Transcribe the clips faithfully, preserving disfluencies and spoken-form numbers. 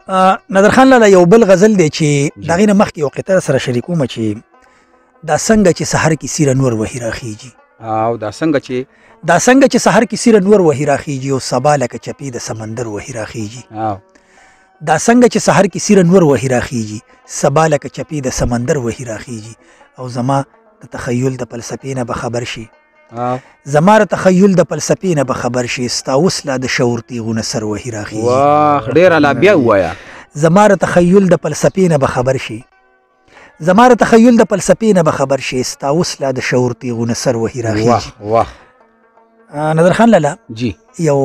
نادرخان لاله یو بل غزل دی چې د هغې نه مخکې یو قطعه سره شریکومه چې دا څنګه چې سحر کې سیره نور وهي راخیږي او دا څنګه چې دا څنګه چې سحر کې سیره نور وهي راخیږي او سبا لکه چپې د سمندر وهي راخیږي دا څنګه چې سحر کې سیره نور وهي راخیږي سبا لکه چپې د سمندر وهي راخیږي او زما د تخیل د فلسفې نه به خبر شي زما د تخیل د فلسفې نه به خبر شي ستا اوس لا د شعور تیغونه سر وهي راخیږي واه ډېره لا بیا ووایه زما د تخیل د فلسفې نه به خبر شي زما د تخیل د فلسفې نه به خبر شي ستا اوس لا د شعور تیغونه سر وهي راخیږي واه واه نادرخان لاله جی یو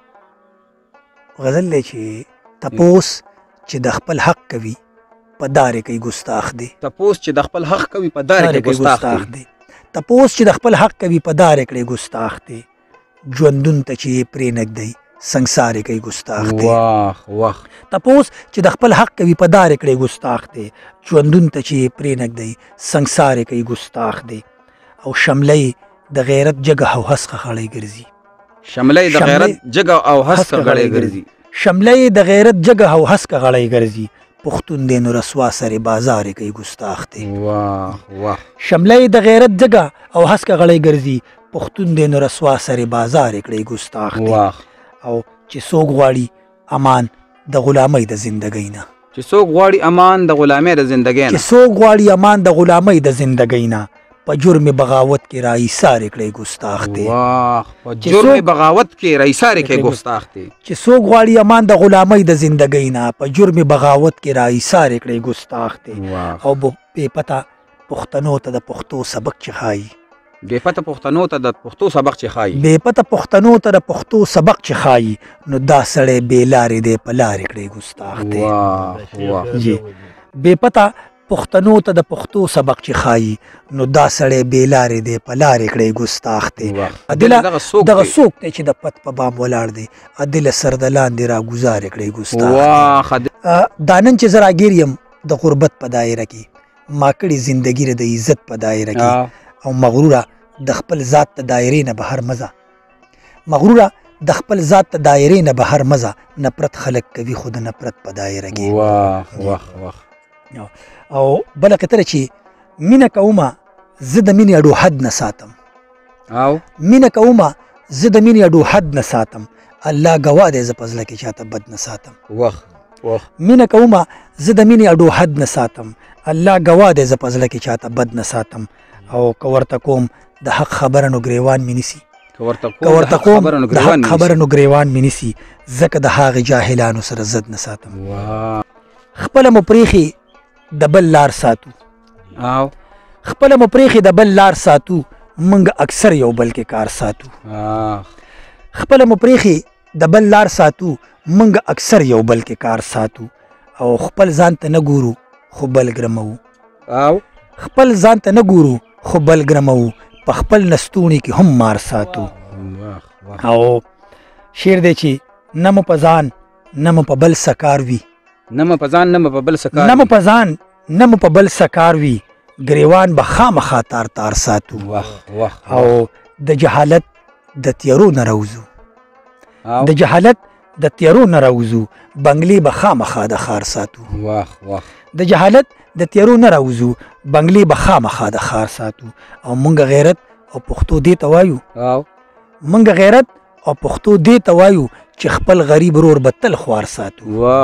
غزل دی چې تپوس چې د خپل حق کوي په دارې کوي ګستاخ دی تپوس چې د خپل حق کوي په دارې کوي ګستاخ دی تپوس چې د خپل حق کوي په دارې کړی ګستاخ دی ژوندون ته چې یې پرې نږدی سنګسارې کوي ګستاخ دی واه واه تپوس چې د خپل حق کوي په دارې کړی ګستاخ دی ژوندون ته چې یې پرې نږدی سنګسارې کوي ګستاخ دی او شملی د غیرت جګه او هسکه غړی ګرځي شملی د غیرت جګه او هسکه غړی ګرځي شملی د غیرت جګه او هسکه غړی ګرځي پښتون دی نو رسوا سرې بازارې کوي ګستاخ دی واه واه شملی د غیرت جګه او هسکه غړی ګرځي پښتون دی نو رسوا سرې بازارې کړی ګستاخ دی او چې څوک غواړي امان د غلامۍ د زندګۍ نه چې څوک غواړي امان د غلامۍ د زندګۍ نه چې څوک غواړي امان د غلامۍ د زندګۍ نه په جرم بغاوت کې را ایسارې کړی ګستاخ دی واه په جرم بغاوت کې را ایسارې کړی ګستاخ دی چې څوک غواړي امان د غلامۍ د زندګۍ نه په جرم بغاوت کې را ایسارې کړی ګستاخ دی او بې پته پښتنو ته د پښتو سبق چې ښایي بې پته پښتنو ته د پښتو سبق چې ښایي بې پته پښتنو ته د پښتو سبق چې ښایي نو دا سړی بې لارې دی په لارې کړی ګستاخ دی واه واه بې پته پښتنو ته د پښتو سبق چې ښایي نو دا سړی بې لارې دی په لارې کړی ګستاخ دی دغه څوک دی چې د پت په بام ولاړ دی عدله سر د لاندې را ګزارې کړی ګستاخ دا نن چې زه راګیر یم د غربت په دایره کې ما کړې زندګي د عزت په دایره کې او مغروره د خپل ذات ته دایرې نه بهر مزه مغروره د خپل ذات ته دایرې نه بهر مزه نفرت خلق کوي خو د نفرت په دایره کې واه واه واه او بله قطره چې مینه کومه زه د مینې اډو حد نه ساتم او مینه کومه زه د مینې اډو حد نه ساتم الله ګواه دی زه په زړه کې چاته بد نه ساتم واه واه مینه کومه زه د مینې اډو حد نه ساتم الله ګواه دی زه په زړه کې چاته بد نه ساتم او که ورته کوم د حق خبره نو ګریوان مې نیسي که ورته کوم د حق خبره نو ګریوان مې نیسي ځکه د هغې جاهلانو سره زد نه ساتم خپله مو پرېښې د بل لار ساتو او خپله مو پرېښې د بل لار ساتو موږ اکثر یو بل کې کار ساتو خپله مو پرېښې د بل لار ساتو موږ اکثر یو بل کې کار ساتو او خپل ځان ته نه ګورو خو بل ګرموو او خپل ځان ته نه ګورو خو بل ګرموو په خپل نستوني کې هم مار ساتو او شعر دی چې نه مو په ځان نه مو په بل سکار وي نه مو په ځان نه مو په بل سکار نه مو په ځان نه مو په بل سکار وي ګریوان به خامخا تار تار ساتو او د جهالت د تیارو نه راوځو د جهالت د تیارو نه راوځو بنګلې به خامخا د ښار ساتو د جهالت د تیارو نه راوځو بنګلې به خامخا د ښار ساتو او مونږ غیرت او پښتو دې ته وایو مونږ غیرت او پښتو دې ته وایو چې خپل غریب ورور به تل خوار ساتو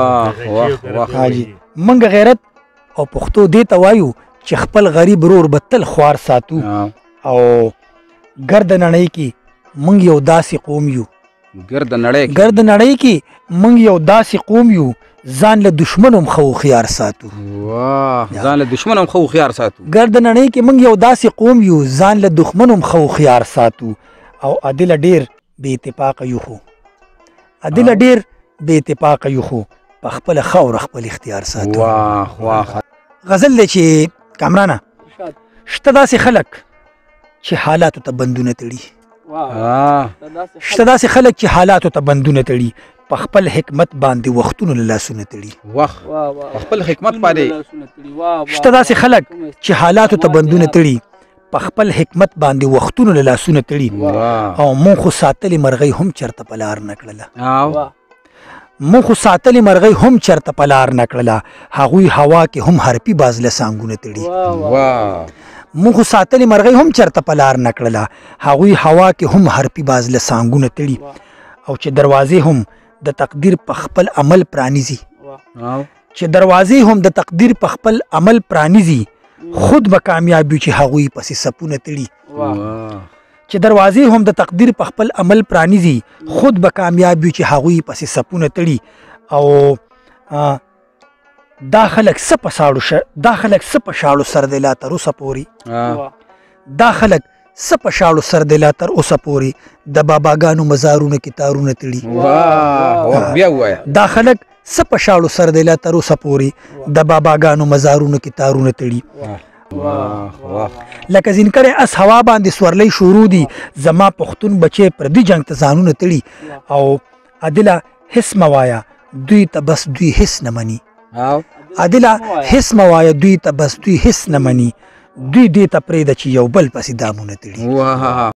مونږ غیرت او پښتو دې ته وایو چې خپل غریب ورور به تل خوار ساتو او ګرد نړۍ کې مونږ یو داسې قوم یو ګرد نړۍ ګرد نړۍ کې مونږ یو داسې قوم یو ځان له دشمن هم خو خيار ساتو واه ځان له دشمن هم خو خيار ساتو ګرد نړۍ کې مونږ یو داسې قوم یو ځان له دښمن هم خو خيار ساتو او عدل ډیر بې اتفاقه یو خو عدل ډیر بې اتفاقه یو خو په خپل خاور خپل اختیار ساتو واه واه غزل دی چې کامرانه شته داسې خلک چې حالاتو ته بندونه تړي شته داسې خلک چې حالاتو ته بندونه تړي په خپل حکمت باندې وختونو له لاسونه تړي وخت په خپل حکمت باندې شته داسې خلک چې حالاتو ته بندونه تړي په خپل حکمت باندې وختونو له لاسونه تړي او مونږ خو ساتلې مرغۍ هم چرته په لار نه کړله مونږ خو ساتلې مرغۍ هم چرته په لار نه کړله هغوی هوا کې هم حرفي باز له سانګونه تړي مونږ خو ساتلې مرغۍ هم چرته په لار نه کړله هغوی هوا کې هم حرفي باز له سانګونه تړي او چې دروازې هم د تقدیر په خپل عمل پرانیزي چې دروازې هم د تقدیر په خپل عمل پرانیزي خود به کامیاب وي چې هغوی پسې سپونه تړي چې دروازې هم د تقدیر په خپل عمل پرانیزي خود به کامیاب وي چې هغوی پسې سپونه تړي او دا خلک څه په ساړو دا خلک څه په شاړو سر دی لا تر اوسه پورې دا خلک څه په شاړو سر دی لا تر اوسه پورې د باباګانو مزارونه کې تارونه تړي دا خلک څه په شاړو سر دی لا تر اوسه پورې د باباګانو مزارونه کې تارونه تړي لکه ځینکړی اس هوا باندې سورلی شروع دي زما پښتون بچی پردي جنګ ته ځانونه تړي او عادله هیڅ مه وایه دوی ته بس دوی هیڅ نه مني عادله هیڅ مه وایه دوی ته بس دوی هیڅ نه مني دوی دې ته پرېږده چې یو بل پسې دامونه تړي